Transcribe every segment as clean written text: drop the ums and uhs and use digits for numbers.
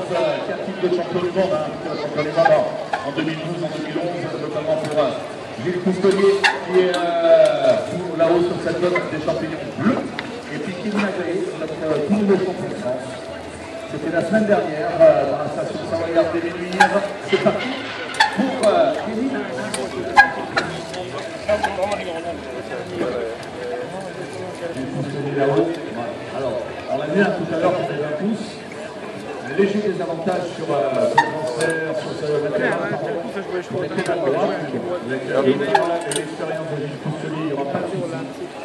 4 titres de champion du monde, champion du monde en 2012, en 2011, notamment pour Gilles Coustelier, qui est là-haut sur cette zone des champignons bleus. Et puis Kevin Agré, notre tout nouveau champion de France. C'était la semaine dernière dans la station Savoyard des Ménuires. C'est parti pour Kevin. Là-haut. Alors, on l'a vu tout à l'heure, on est 20 pouces. Léger désavantage sur le transfert, sur ce matériel. Avec l'expérience de Gilles Coustelier, il n'y aura pas de soucis.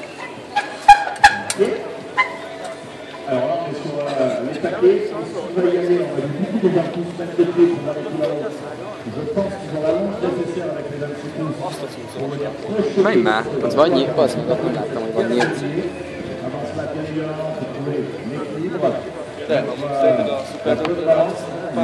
Alors là, on est sur les paquets. Si on va y aller, on a vu beaucoup de 20 pouces, même de pied pour arrêter la route. Je pense qu'ils ont la longe nécessaire avec les 26 pouces pour venir proche. Ma non si va niente, poi si dopo un attimo, non va niente. Avance la bien évidemment pour trouver l'équilibre. La peu de balance.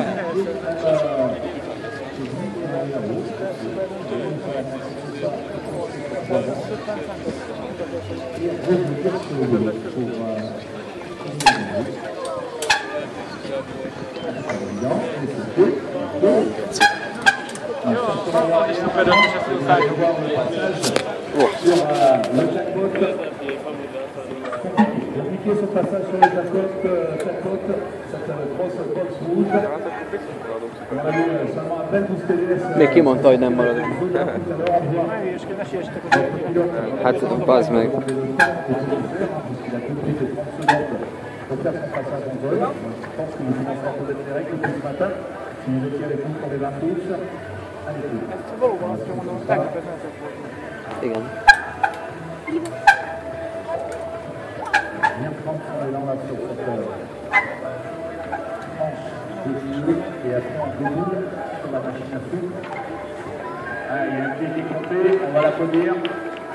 Compliqué ce passage sur les placotes, cette grosse box rouge. On a vu seulement à peine Coustelier. Még kimondta, hogy nem maradunk. Hát bazd meg. Pour faire son passage en zone, je pense qu'il commencera peut-être les règles depuis ce matin. S'il retient les coups pour les 20 pouces, allez. Igen. Bien prendre son élan là sur cette tranche définie et après on déboule sur la machine à soupe. Ah, il y a un pied qui est compté, on va l'applaudir.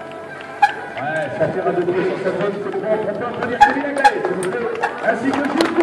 Ouais, sortir à deux pieds sur cette zone, c'est propre, on peut applaudir Kevin Agré, s'il vous plaît, ainsi que Gilles.